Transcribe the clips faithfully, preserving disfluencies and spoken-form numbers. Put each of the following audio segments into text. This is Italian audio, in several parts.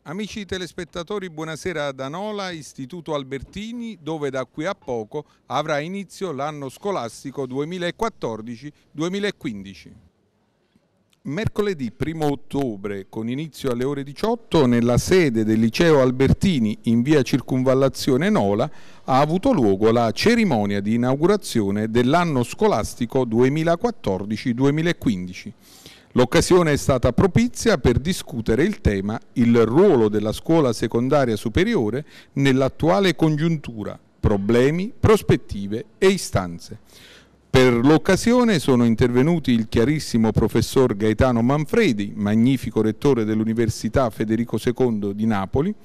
Amici telespettatori, buonasera da Nola, Istituto Albertini, dove da qui a poco avrà inizio l'anno scolastico duemilaquattordici duemilaquindici. Mercoledì primo ottobre, con inizio alle ore diciotto, nella sede del Liceo Albertini in via Circunvallazione Nola, ha avuto luogo la cerimonia di inaugurazione dell'anno scolastico duemilaquattordici duemilaquindici. L'occasione è stata propizia per discutere il tema il ruolo della scuola secondaria superiore nell'attuale congiuntura, problemi, prospettive e istanze. Per l'occasione sono intervenuti il chiarissimo professor Gaetano Manfredi, magnifico rettore dell'Università Federico secondo di Napoli,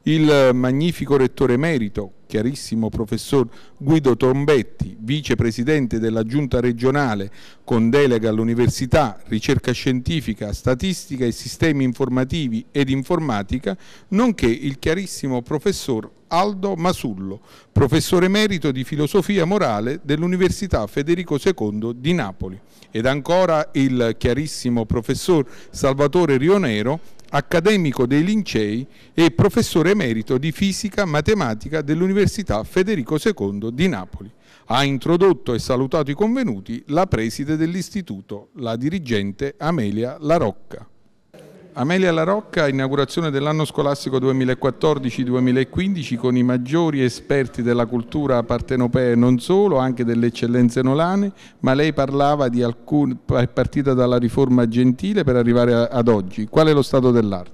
il magnifico rettore emerito, chiarissimo professor Guido Trombetti, vicepresidente della Giunta regionale con delega all'università, ricerca scientifica, statistica e sistemi informativi ed informatica, nonché il chiarissimo professor Aldo Masullo, professore emerito di filosofia morale dell'Università Federico secondo di Napoli, ed ancora il chiarissimo professor Salvatore Rionero, accademico dei Lincei e professore emerito di fisica matematica dell'Università Federico secondo di Napoli. Ha introdotto e salutato i convenuti la preside dell'istituto, la dirigente Amelia La Rocca. Amelia La Rocca, inaugurazione dell'anno scolastico duemilaquattordici duemilaquindici con i maggiori esperti della cultura partenopea e non solo, anche delle eccellenze nolane, ma lei parlava di alcune, è partita dalla riforma Gentile per arrivare a, ad oggi. Qual è lo stato dell'arte?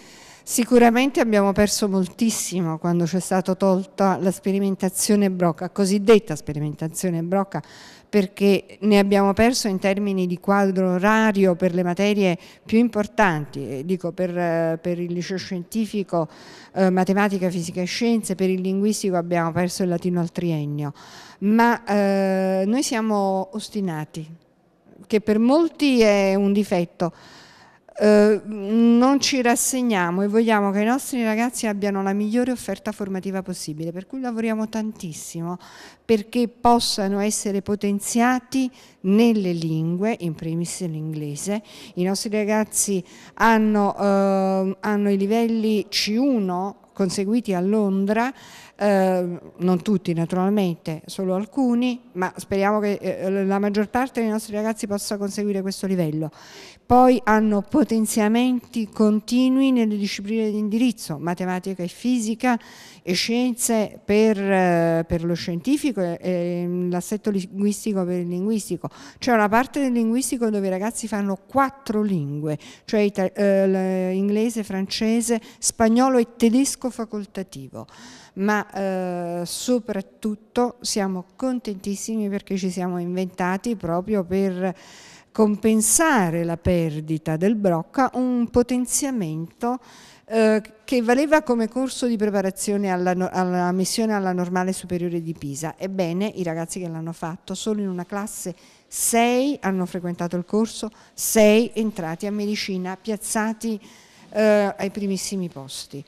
Sicuramente abbiamo perso moltissimo quando c'è stata tolta la sperimentazione Brocca, cosiddetta sperimentazione Brocca, perché ne abbiamo perso in termini di quadro orario per le materie più importanti, dico per, per il liceo scientifico, eh, matematica, fisica e scienze, per il linguistico abbiamo perso il latino al triennio, ma eh, noi siamo ostinati, che per molti è un difetto. Uh, non ci rassegniamo e vogliamo che i nostri ragazzi abbiano la migliore offerta formativa possibile, per cui lavoriamo tantissimo perché possano essere potenziati nelle lingue, in primis l'inglese. I nostri ragazzi hanno, uh, hanno i livelli C uno conseguiti a Londra, eh, non tutti naturalmente, solo alcuni, ma speriamo che eh, la maggior parte dei nostri ragazzi possa conseguire questo livello. Poi hanno potenziamenti continui nelle discipline di indirizzo, matematica e fisica e scienze per, eh, per lo scientifico e, e l'assetto linguistico per il linguistico. C'è una parte del linguistico dove i ragazzi fanno quattro lingue, cioè eh, inglese, francese, spagnolo e tedesco facoltativo. Ma eh, soprattutto siamo contentissimi perché ci siamo inventati proprio per compensare la perdita del Brocca un potenziamento eh, che valeva come corso di preparazione alla, alla ammissione alla normale superiore di Pisa. Ebbene, i ragazzi che l'hanno fatto solo in una classe sei hanno frequentato il corso, sei entrati a medicina, piazzati eh, ai primissimi posti.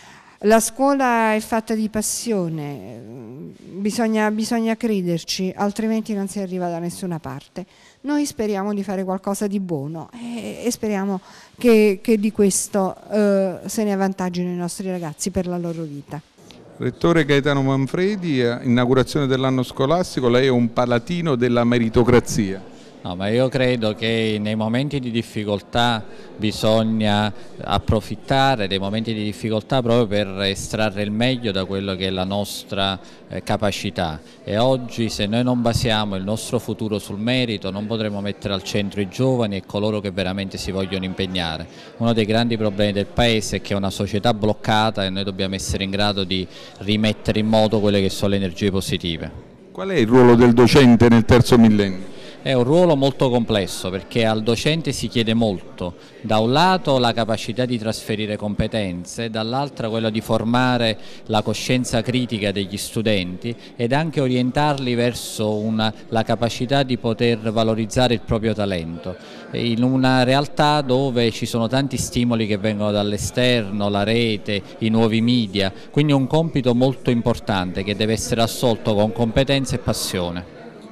La scuola è fatta di passione, bisogna, bisogna crederci, altrimenti non si arriva da nessuna parte. Noi speriamo di fare qualcosa di buono e, e speriamo che, che di questo eh, se ne avvantaggino i nostri ragazzi per la loro vita. Rettore Gaetano Manfredi, inaugurazione dell'anno scolastico, lei è un paladino della meritocrazia. No, ma io credo che nei momenti di difficoltà bisogna approfittare dei momenti di difficoltà proprio per estrarre il meglio da quello che è la nostra eh, capacità, e oggi se noi non basiamo il nostro futuro sul merito non potremo mettere al centro i giovani e coloro che veramente si vogliono impegnare. Uno dei grandi problemi del Paese è che è una società bloccata e noi dobbiamo essere in grado di rimettere in moto quelle che sono le energie positive. Qual è il ruolo del docente nel terzo millennio? È un ruolo molto complesso perché al docente si chiede molto, da un lato la capacità di trasferire competenze, dall'altro quello di formare la coscienza critica degli studenti ed anche orientarli verso una, la capacità di poter valorizzare il proprio talento, in una realtà dove ci sono tanti stimoli che vengono dall'esterno, la rete, i nuovi media, quindi è un compito molto importante che deve essere assolto con competenza e passione.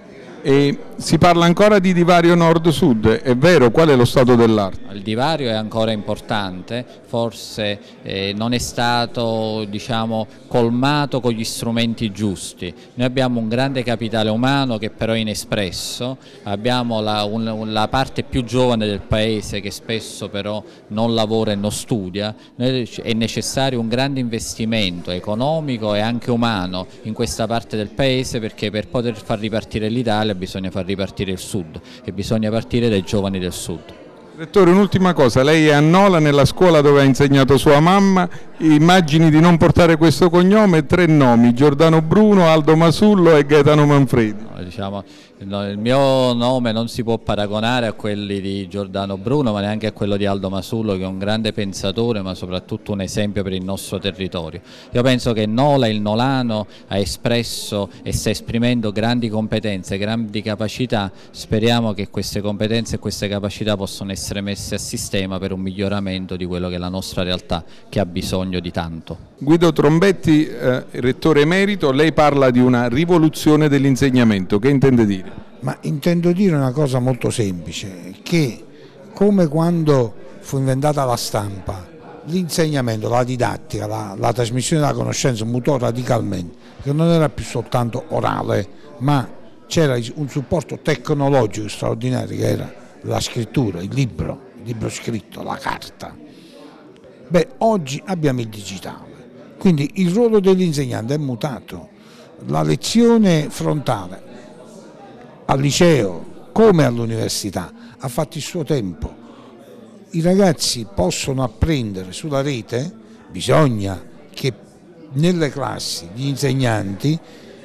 E si parla ancora di divario nord-sud, è vero? Qual è lo stato dell'arte? Il divario è ancora importante, forse eh, non è stato, diciamo, colmato con gli strumenti giusti. Noi abbiamo un grande capitale umano che però è inespresso, abbiamo la, un, la parte più giovane del paese che spesso però non lavora e non studia. Noi, è necessario un grande investimento economico e anche umano in questa parte del paese, perché per poter far ripartire l'Italia bisogna far ripartire il sud e bisogna partire dai giovani del sud. Direttore, un'ultima cosa, lei è a Nola, nella scuola dove ha insegnato sua mamma, immagini di non portare questo cognome, tre nomi, Giordano Bruno, Aldo Masullo e Gaetano Manfredi. No, diciamo, no, il mio nome non si può paragonare a quelli di Giordano Bruno, ma neanche a quello di Aldo Masullo, che è un grande pensatore ma soprattutto un esempio per il nostro territorio. Io penso che Nola, il nolano, ha espresso e sta esprimendo grandi competenze, grandi capacità. Speriamo che queste competenze e queste capacità possano essere messe a sistema per un miglioramento di quello che è la nostra realtà, che ha bisogno di tanto. Guido Trombetti, eh, rettore emerito, lei parla di una rivoluzione dell'insegnamento, che intende dire? Ma intendo dire una cosa molto semplice, che come quando fu inventata la stampa, l'insegnamento, la didattica, la, la trasmissione della conoscenza mutò radicalmente, che non era più soltanto orale, ma c'era un supporto tecnologico straordinario che era la scrittura, il libro, il libro scritto, la carta. Beh, oggi abbiamo il digitale, quindi il ruolo dell'insegnante è mutato, la lezione frontale al liceo come all'università ha fatto il suo tempo. I ragazzi possono apprendere sulla rete, bisogna che nelle classi gli insegnanti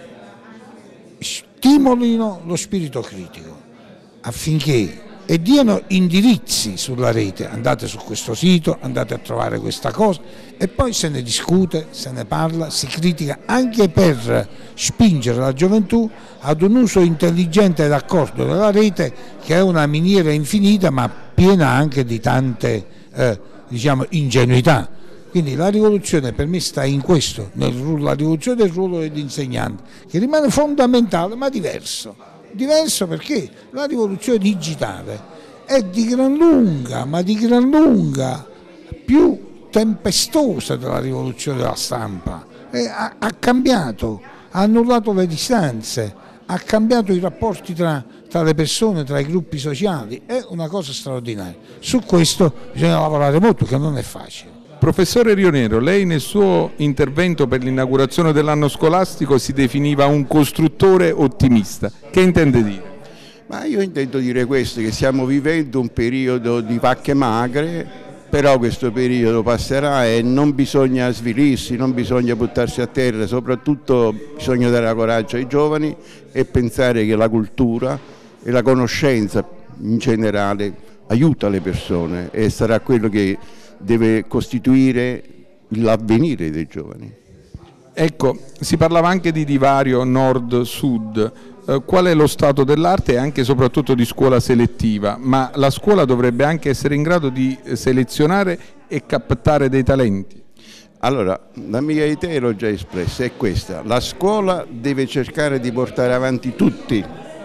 stimolino lo spirito critico affinché e diano indirizzi sulla rete, andate su questo sito, andate a trovare questa cosa, e poi se ne discute, se ne parla, si critica, anche per spingere la gioventù ad un uso intelligente ed accorto della rete, che è una miniera infinita ma piena anche di tante eh, diciamo, ingenuità. Quindi la rivoluzione per me sta in questo, nella rivoluzione del ruolo dell'insegnante, che rimane fondamentale ma diverso. Diverso perché la rivoluzione digitale è di gran lunga, ma di gran lunga più tempestosa della rivoluzione della stampa. E ha, ha cambiato, ha annullato le distanze, ha cambiato i rapporti tra, tra le persone, tra i gruppi sociali, è una cosa straordinaria. Su questo bisogna lavorare molto, che non è facile. Professore Rionero, lei nel suo intervento per l'inaugurazione dell'anno scolastico si definiva un costruttore ottimista. Che intende dire? Ma io intendo dire questo, che stiamo vivendo un periodo di vacche magre, però questo periodo passerà e non bisogna svilirsi, non bisogna buttarsi a terra, soprattutto bisogna dare coraggio ai giovani e pensare che la cultura e la conoscenza in generale aiuta le persone e sarà quello che deve costituire l'avvenire dei giovani. Ecco, si parlava anche di divario nord-sud. Eh, qual è lo stato dell'arte e anche e soprattutto di scuola selettiva? Ma la scuola dovrebbe anche essere in grado di selezionare e captare dei talenti. Allora, la mia idea l'ho già espressa, è questa: la scuola deve cercare di portare avanti tutti,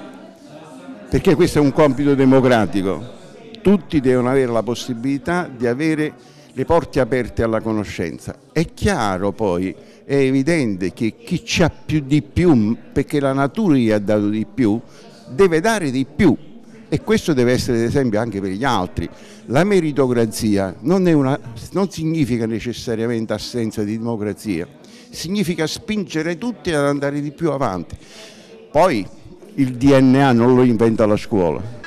perché questo è un compito democratico. Tutti devono avere la possibilità di avere le porte aperte alla conoscenza. È chiaro poi, è evidente che chi c'ha più di più, perché la natura gli ha dato di più, deve dare di più, e questo deve essere l'esempio anche per gli altri. La meritocrazia non, è una, non significa necessariamente assenza di democrazia, significa spingere tutti ad andare di più avanti. Poi il D N A non lo inventa la scuola.